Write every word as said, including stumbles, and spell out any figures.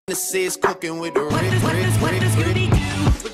This is cooking with the What Rick, does, what Rick, does, what Rick, does Rick. Scooby do?